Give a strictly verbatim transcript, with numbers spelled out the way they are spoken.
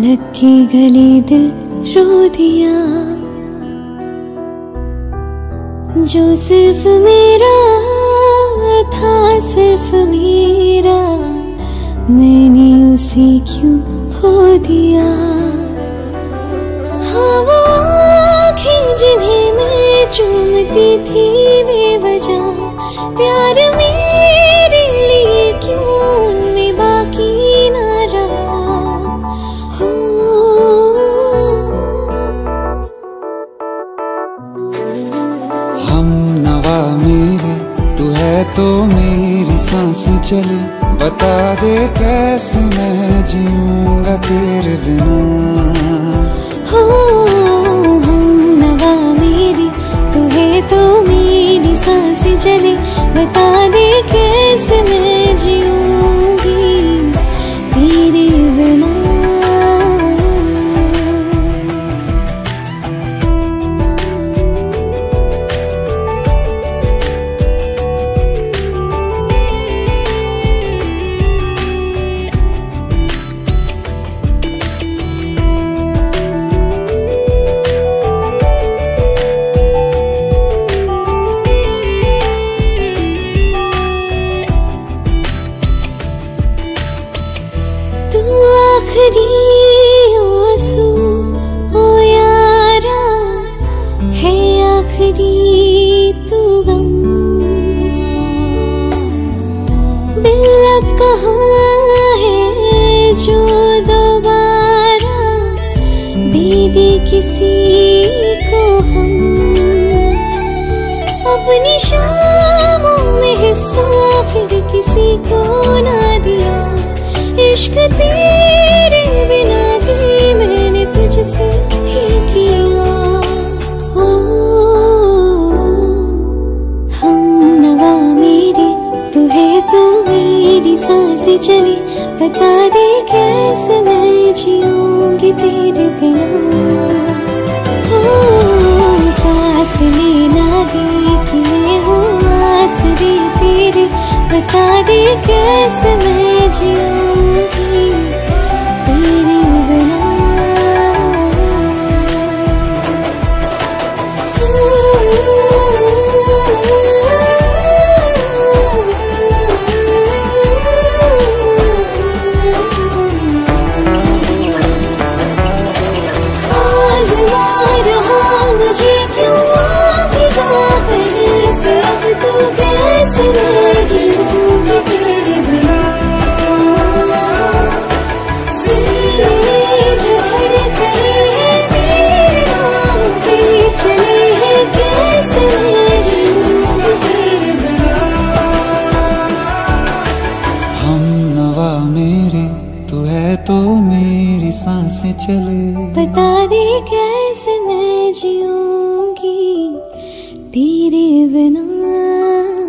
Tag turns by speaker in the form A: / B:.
A: लग के गले दिल रो दिया, जो सिर्फ मेरा था सिर्फ मेरा, मैंने उसे क्यों खो दिया। हाँ वो आँखें जिन्हें मैं चूमती थी बेवजह, प्यार मेरे लिए क्यों उनमें बाकी ना रहा। हो
B: हम नवा मेरे तू है तो मेरी सांस चले, बता दे कैसे मैं जीऊंगा तेरे बिना।
A: हो हम नवा मेरी तू है तो मेरी सांस चले, बता दे कैसे मैं जीऊंगी तेरे बिना। तू आखिरी आंसू ओ यारा है, आखिरी तू गम। दिल अब कहाँ है जो दोबारा दे दे किसी को हम, अपनी शामों में हिस्सा फिर किसी को ना दिया। इश्क तेरे बिना भी मैंने तुझसे ही किया। ओ हम नवा मेरे तू है तो मेरी सांसें चली, बता दे कैसे मैं जीऊंगी तेरे बिना। ओ फासले ना दे कि मैं हूँ आसरे तेरे, बता दे कैसे मैं जीऊंगी तेरे बिना। आज़मा रहा मुझे क्यों आगे जाकर से, अब तू कैसे मैं जीऊंगी तेरे बिना।
B: तू है तो मेरी सांसें चले,
A: बता दे कैसे मैं जीऊंगी तेरे बिना।